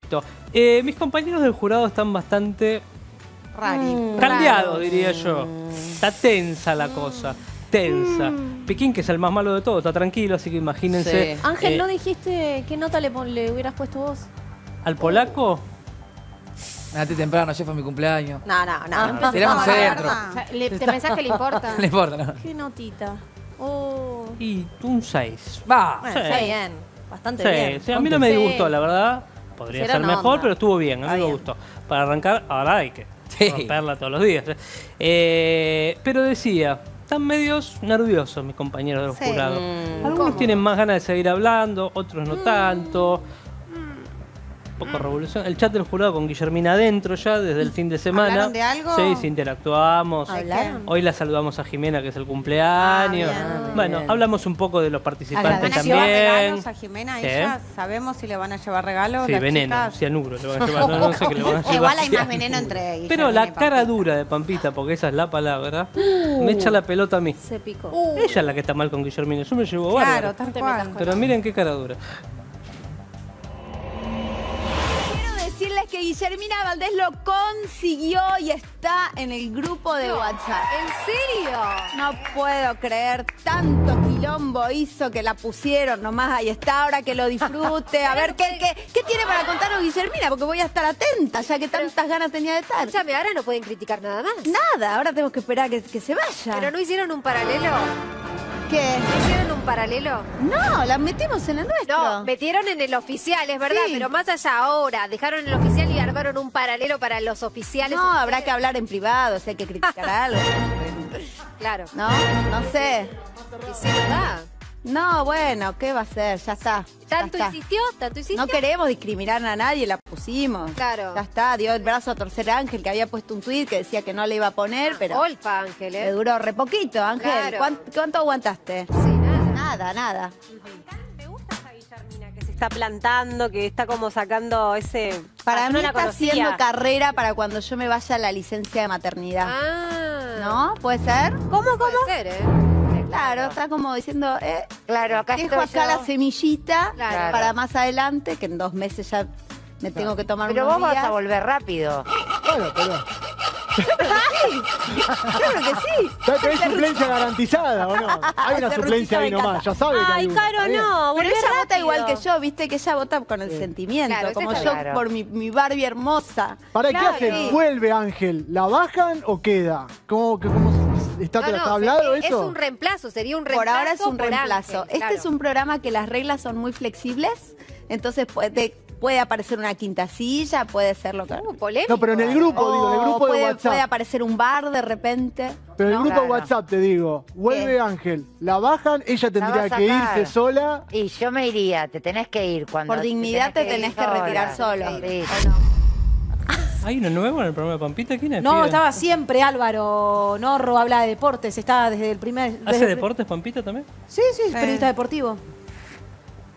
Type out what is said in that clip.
Mis compañeros del jurado están bastante caldeados, diría yo. Está tensa la cosa. Tensa. Piquín, que es el más malo de todo, está tranquilo, así que imagínense. Sí. Ángel, ¿no dijiste qué nota le hubieras puesto vos? ¿Al polaco? Nati temprano, ayer fue mi cumpleaños. No. Era un centro. ¿Te pensás que le importa? No le importa, ¿no? ¿Qué notita? Y un 6. Va. Bueno, está bien. Bastante bien. Sí, a mí no me disgustó, la verdad. Podría ser Pusieron mejor, onda. pero estuvo bien. A mí me gustó. Para arrancar, ahora hay que romperla todos los días. Pero decía, están medios nerviosos mis compañeros del jurado. Algunos tienen más ganas de seguir hablando, otros no tanto. Un poco revolución. El chat del jurado con Guillermina adentro ya desde el fin de semana. ¿Hablaron de algo? Sí, interactuamos. ¿Hablaron? Hoy la saludamos a Jimena, que es el cumpleaños. Bueno, hablamos un poco de los participantes ¿Van a llevar también. regalos a Jimena? ¿Sí? ¿Ella? ¿Sabemos si le van a llevar regalos? Sí, las veneno, chicas? cianuro le van a llevar. No sé qué le van a llevar. Igual hay más cianuro. veneno entre Guillermina Pero y la Pampita. cara dura de Pampita, porque esa es la palabra, me echa la pelota a mí. Se picó. Ella es la que está mal con Guillermina. Yo me llevo Claro, bárbaro. tal cual. Pero miren qué cara dura. Decirles que Guillermina Valdés lo consiguió y está en el grupo de WhatsApp. ¿En serio? No puedo creer, tanto quilombo hizo que la pusieron nomás, ahí está, ahora que lo disfrute. A ver, ¿qué tiene para contarnos Guillermina? Porque voy a estar atenta, ya que tantas ganas tenía de estar. Escúchame, ahora no pueden criticar nada más. Nada, ahora tenemos que esperar que se vaya. ¿Pero no hicieron un paralelo? ¿Qué? ¿No hicieron un paralelo? No, la metimos en el nuestro. No, metieron en el oficial, es verdad, Sí. pero más allá ahora, dejaron en el oficial y armaron un paralelo para los oficiales. No, habrá que hablar en privado, si hay que criticar algo. Claro. ¿No? No sé. Y sí, ¿verdad? No, bueno, ¿qué va a ser? Ya está. ya ¿Tanto está. insistió? ¿Tanto insistió? No queremos discriminar a nadie, la pusimos. Claro. Ya está, dio el brazo a torcer a Ángel, que había puesto un tuit que decía que no le iba a poner, pero Olfa, Ángel, le duró re poquito, Ángel. Claro. ¿Cuánto aguantaste? Sí, nada. Nada. Me gusta esa Guillermina que se está plantando, que está como sacando ese... Para yo mí no la está conocía. haciendo carrera para cuando yo me vaya a la licencia de maternidad. Ah. ¿No? ¿Puede ser? ¿Cómo? Puede ser, ¿eh? Claro, está como diciendo, Claro, acá dejo estoy acá yo. la semillita Claro. para más adelante, que en 2 meses ya me tengo que tomar Pero unos vos vas días. a volver rápido. Bueno, pero Claro que sí. ya tenés suplencia garantizada, ¿o no? Hay una Ese suplencia ahí ruchito me nomás, ya sabe que hay Ay, una. Caro, Está bien. no, Pero volvé ella vota rápido. igual que yo, viste que ella vota con el sentimiento, Claro, como esa yo está claro. por mi Barbie hermosa. ¿Para Claro. qué hacen? ¿Vuelve Ángel? ¿La bajan o queda? ¿Cómo está, No, está hablado es eso? un reemplazo, sería un reemplazo. Por ahora es un por reemplazo. Ángel, Este es un programa que las reglas son muy flexibles, entonces puede aparecer una quinta silla, puede ser lo que... polémico. No, pero en el grupo, digo, en el grupo de puede WhatsApp. aparecer un bar de repente. Pero en el ¿no? grupo de Claro. WhatsApp te digo, vuelve Ángel, la bajan, ella La tendría vas a que sacar. irse sola. Y yo me iría, te tenés que ir cuando. Por dignidad te tenés que retirar solo. Sí. ¿Hay uno nuevo en el programa de Pampita? ¿Quién es? No, Pibe? estaba siempre Álvaro Norro, habla de deportes, está desde el primer... ¿Hace deportes Pampita también? Sí, periodista deportivo.